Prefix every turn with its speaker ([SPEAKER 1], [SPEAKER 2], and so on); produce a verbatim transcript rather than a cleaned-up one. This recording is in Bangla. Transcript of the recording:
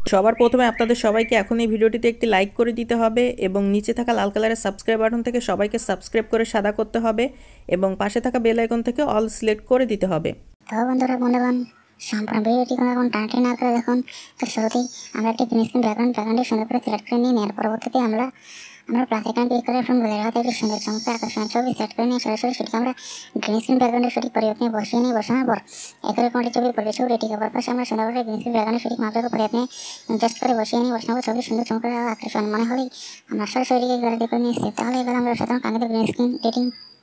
[SPEAKER 1] সবার প্রথমে আপনাদের সবাইকে এখন এই ভিডিওটিতে একটি লাইক করে দিতে হবে এবং নিচে থাকা লাল কালারের সাবস্ক্রাইব বাটন থেকে সবাইকে সাবস্ক্রাইব করে সাদা করতে হবে এবং পাশে থাকা বেল আইকন থেকে অল সিলেক্ট করে দিতে হবে।
[SPEAKER 2] তো বন্ধুরা বন্ধুগণ সম্পূর্ণ ভিডিওটি কোনো এখন টানটি না করে দেখুন। তো শুরুতেই আমরা একটি গ্রিন স্ক্রিন ব্যাকগ্রাউন্ড ব্যাকগ্রাউন্ডে সুন্দর করে সিলেক্ট করে নিয়ে নেওয়ার পরবর্তীতে আমরা আমরা প্লাস আইকন ক্লিক করে ফ্রম বোঝার হাতে একটি সুন্দর চমৎকার আকর্ষণীয় ছবি সেট করে নিয়ে সরাসরি সেটিকে আমরা গ্রিন স্ক্রিন ব্যাকগ্রাউন্ডে সঠিক পরিবর্তনে বসিয়ে নিয়ে বসানোর পর একরে কোনটি ছবির পরিবেশ হবে এটি করার পাশে আমরা সুন্দর করে গ্রিন স্ক্রিন ব্যাকগ্রাউন্ডে সঠিক মাপের পরিবর্তনে জাস্ট করে বসিয়ে নিয়ে বসানোর ছবি সুন্দর চমৎকার আকর্ষণ মনে হলেই আমরা সরাসরি এটিকে গ্যালারি করে নিয়ে এসেছি। তাহলে এবার আমরা সাধারণ কাঙ্ক্ষিত গ্রিন স্ক্রিন এডিটিং